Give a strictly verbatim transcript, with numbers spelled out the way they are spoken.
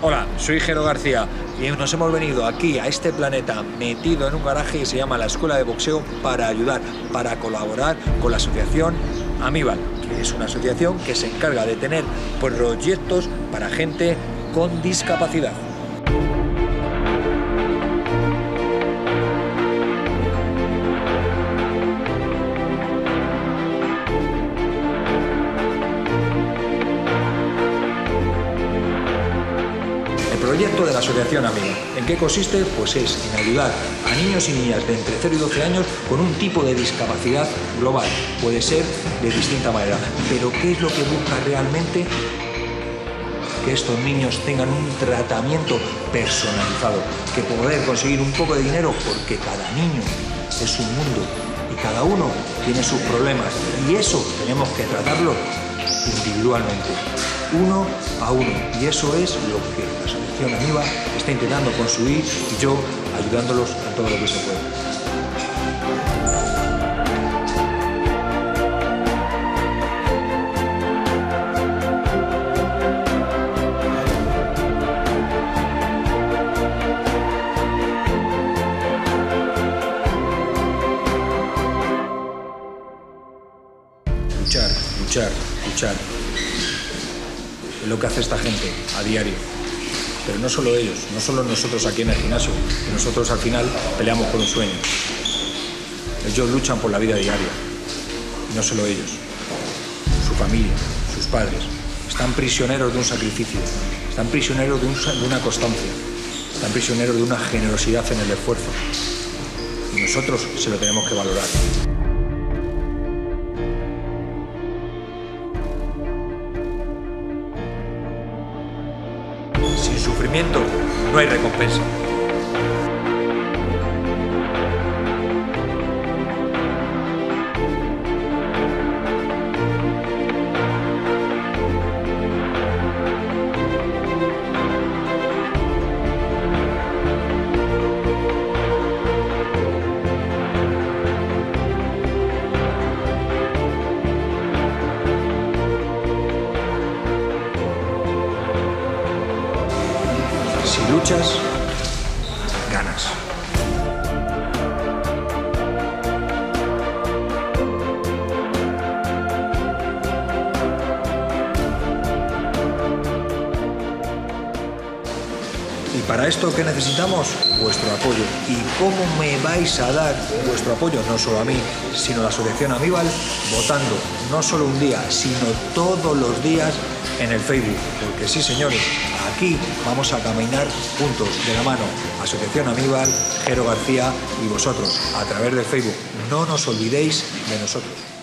Hola, soy Jero García y nos hemos venido aquí a este planeta metido en un garaje que se llama la Escuela de Boxeo para ayudar, para colaborar con la asociación Amíbal, que es una asociación que se encarga de tener proyectos para gente con discapacidad. El proyecto de la asociación Amíbal, ¿en qué consiste? Pues es en ayudar a niños y niñas de entre cero y doce años con un tipo de discapacidad global. Puede ser de distinta manera, pero ¿qué es lo que busca realmente? Que estos niños tengan un tratamiento personalizado, que poder conseguir un poco de dinero, porque cada niño es un mundo y cada uno tiene sus problemas y eso tenemos que tratarlo individualmente, uno a uno, y eso es lo que la asociación Amíbal está intentando construir y yo ayudándolos en todo lo que se puede. Luchar, luchar, luchar. Es lo que hace esta gente a diario. Pero no solo ellos, no solo nosotros aquí en el gimnasio, que nosotros al final peleamos por un sueño. Ellos luchan por la vida diaria. Y no solo ellos. Su familia, sus padres. Están prisioneros de un sacrificio. Están prisioneros de, un, de una constancia. Están prisioneros de una generosidad en el esfuerzo. Y nosotros se lo tenemos que valorar. Sin sufrimiento no hay recompensa. Si luchas, ganas. Y para esto, ¿qué necesitamos? Vuestro apoyo. ¿Y cómo me vais a dar vuestro apoyo? No solo a mí, sino a la asociación Amíbal, votando no solo un día, sino todos los días en el Facebook. Porque sí, señores, aquí vamos a caminar juntos, de la mano, Asociación Amíbal, Jero García y vosotros, a través del Facebook. No nos olvidéis de nosotros.